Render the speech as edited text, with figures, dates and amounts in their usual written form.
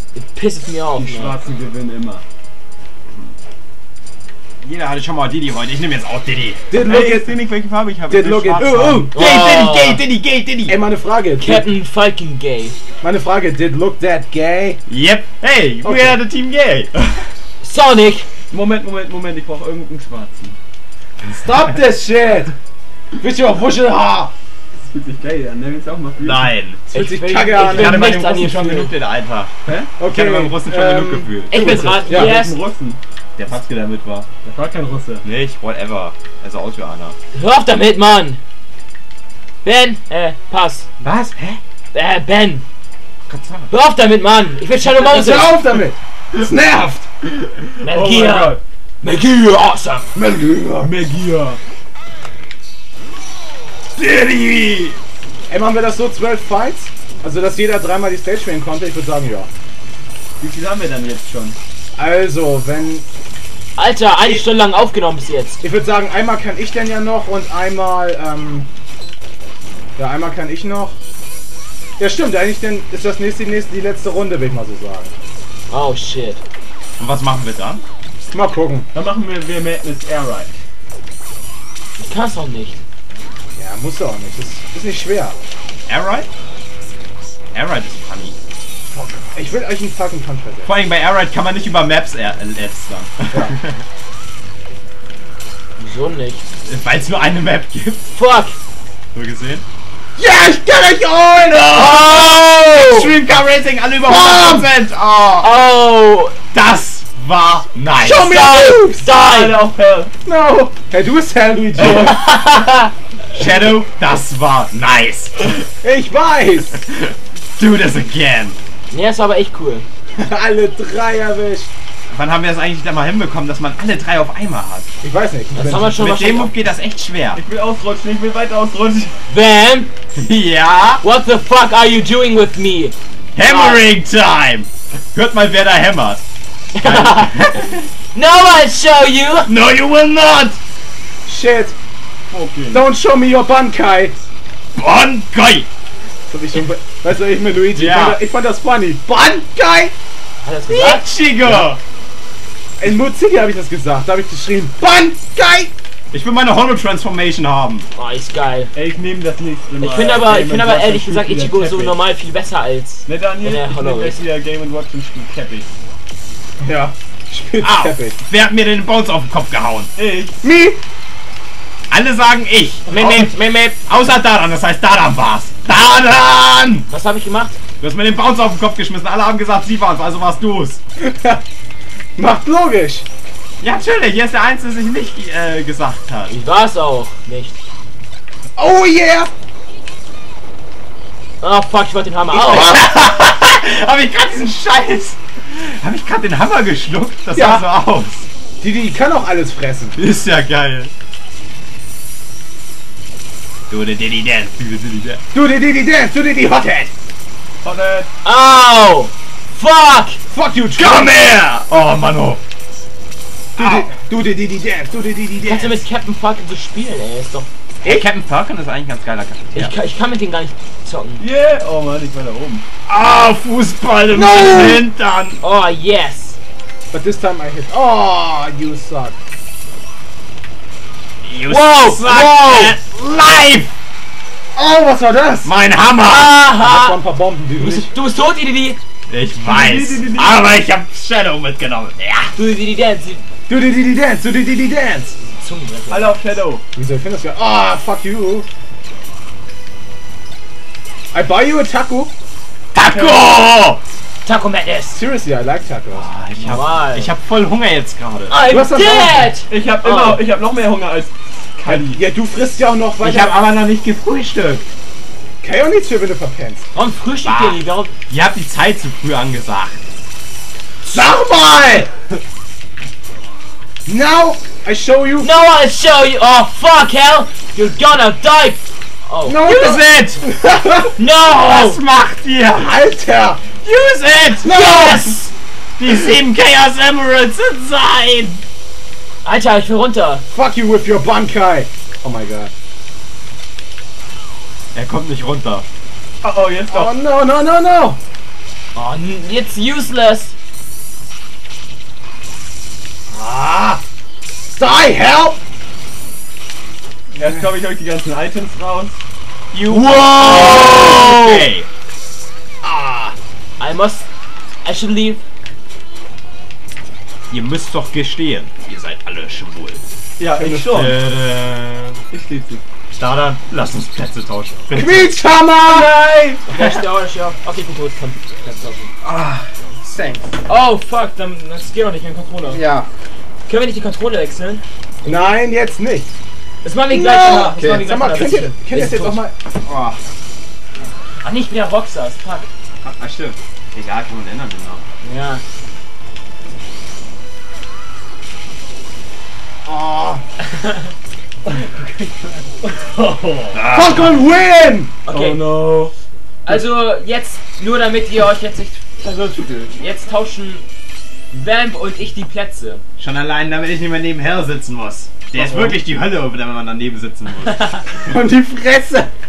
Pisst mir auf. Die Schwarzen gewinnen immer. Jeder hatte schon mal Diddy heute. Ich nehme jetzt auch Diddy. Did look at nicht, welche Farbe ich habe. Did look at Diddy. Ey, meine Frage. Captain Falcon Gay. Meine Frage, did look that gay? Yep. Hey, Okay. we are the team gay. Sonic! Moment, ich brauche irgendeinen Schwarzen. Stop this shit! Bitte auf Wuschelhaar! Das fühlt sich geil an, ne? Willst du auch mal fühlen? Nein. Das fühlt sich will- kacke ich an. will- Ich hatte bei nichts dem an Russen ihr schon fühlen. genug den Einfach. Hä? Ich hatte beim Russen schon genug gefühlt. Ich bin dran. Ja, Yes! ein Russen. Der Fatzke damit war. Das war kein Russe. Nicht, whatever. Er sah aus wie einer. Hör auf damit, Mann! Ben! Pass. Was? Hä? Ben! Verzahnt. Hör auf damit, Mann! Ich will Shadow Moses! Hör auf damit! Das nervt! Metal Oh mein Gear! Gott. Metal Gear, awesome! Megia! Diddy! Ey, machen wir das so 12 Fights? Also, dass jeder dreimal die Stage wählen konnte? Ich würde sagen, ja. Wie viel haben wir dann jetzt schon? Also, wenn... Alter, eine Stunde lang aufgenommen bis jetzt. Ich würde sagen, einmal kann ich denn ja noch und einmal, ja, einmal kann ich noch. Ja, stimmt, eigentlich denn ist das nächste die letzte Runde, will ich mal so sagen. Oh shit. Und was machen wir dann? Mal gucken. Dann machen wir Madness Air Ride. Ich kann's doch nicht. Ja, muss doch auch nicht. Das ist nicht schwer. Airride? Airride ist funny. Ich will euch einen fucking Punch versetzen. Vor allem bei Airride kann man nicht über Maps lästern. Wieso nicht? Weil es nur eine Map gibt. Fuck! So gesehen. Ja, ich kann euch holen! Oh! Extreme Car Racing, alle über 100%! Oh! Oh! Das war nice! Show me your moves! Die! auf Hell. No! Hey, du bist Hell, Luigi. Shadow, das war nice! Ich weiß! Do this again! Ne, das war aber echt cool. Alle drei erwischt. Wann haben wir das eigentlich dann mal hinbekommen, dass man alle drei auf einmal hat? Ich weiß nicht. Das haben wir schon Mit dem Move mal. geht das echt schwer. Ich will ausrutschen, ich will weiter ausrutschen. Bam! Ja! What the fuck are you doing with me? Hammering Time! Hört mal, wer da hämmert. No, I'll show you! No, you will not! Shit. Okay. Don't show me your Bankai. Bankai! Das hab ich schon, weißt du, ich mit Luigi. Ja. Ich fand das funny. Bankai! Hat er das gesagt? Ichigo! In Mood City habe ich das gesagt. Da habe ich geschrien. Bankai! Ich will meine Holo-Transformation haben. Oh, ist geil. Ey, ich nehme das nächste Mal. Ich finde aber ehrlich gesagt Ichigo so normal viel besser als. Ne, Daniel, Wenn er ich Hollow nehme ist. gleich wieder Game & Watch und spiel Cappy. Ja. Spielt Au! Teppich. Wer hat mir den Bones auf den Kopf gehauen? Ich. Me! Alle sagen ich. Mep. Außer Dadan, das heißt Dadan war's. Dadan! Was habe ich gemacht? Du hast mir den Bounce auf den Kopf geschmissen. Alle haben gesagt, sie waren's, also warst du's. Macht logisch. Ja, natürlich. Hier ist der Einzige, der sich nicht gesagt hat. Ich war es auch nicht. Oh yeah! Oh fuck, ich wollte den Hammer. Oh. Habe ich gerade diesen Scheiß. Habe ich gerade den Hammer geschluckt? Das Ja. sah so aus. Die kann auch alles fressen. Ist ja geil. Do the Diddy Dance. Do the Diddy Dance. Du die Dance, du die Hothead. Warte. Au! Fuck! Fuck you, Komm her! Oh, Mano. Du die Dance, du die Kannst du Dance. mit Captain Falcon so spielen, ey? Ist doch. Hey, Captain Falcon ist eigentlich ein ganz geiler Charakter. Ich kann mit dem gar nicht zocken. Yeah! Oh Mann, ich war da oben. Ah, Fußball im No! Hintern. Oh yes! But this time I hit. Oh, you suck. You Wow, suck wow. at life. Oh, was war das? Mein Hammer. Das Aha! waren ein paar Bomben, die Du bist tot, Didi! Ich weiß, aber ich hab Shadow mitgenommen. Ja. Du die Dance! Du die Dance, du die Dance. Zungenbrecher. Alle auf Shadow. Wieso, ich finde das geil. Ah, fuck you. I buy you a taco. Taco! Taco Madness! Seriously, I like tacos. Normal. Ich hab voll Hunger jetzt gerade. I'm Du hast das dead! Ich hab ich hab noch mehr Hunger als Kali. Ja, du frisst ja auch noch weiter. Ich hab aber noch nicht gefrühstückt. Kann ja auch nichts für, wenn du verpennst. Warum frühstückt ihr nicht? Warum? Ihr habt die Zeit zu früh angesagt. Sag mal! Now, I show you. No, I'll show you! Oh fuck hell! You're gonna die! Oh. No, Use it! No! Was macht ihr? Alter! Use it! Yes! Die 7 Chaos Emeralds sind sein! Alter, ich will runter. Fuck you with your Bankai! Oh my god. Er kommt nicht runter. Oh, jetzt Oh doch. no, no, no, no! Oh, jetzt useless. Ah! Die, help! Erst glaube ich euch die ganzen Items raus. Wow! Okay. I should leave. Ihr müsst doch gestehen, ihr seid alle schwul. Ja, ich schon. Ich stehe zu. Da dann, lasst uns Plätze tauschen. Quietschhammer! Nein! Ja. Okay, gut, komm. Thanks. Oh, fuck, das geht doch nicht mit dem Controller. Ja. Können wir nicht die Controller wechseln? Nein, jetzt nicht. Das machen wir gleich danach. Das machen wir Okay, gleich sag mal, danach. könnt ihr das jetzt auch mal... Oh. Ach, nicht wieder Roxas, fuck. Ah, stimmt. Egal, kann man ändern, genau. Ja. Oh. Ah. Fucking win! Okay. Oh no. Also jetzt, nur damit ihr euch jetzt nicht verwirrt fühlt. Jetzt tauschen Vamp und ich die Plätze. Schon allein, damit ich nicht mehr nebenher sitzen muss. Der ist wirklich die Hölle, wenn man daneben sitzen muss. Und die Fresse!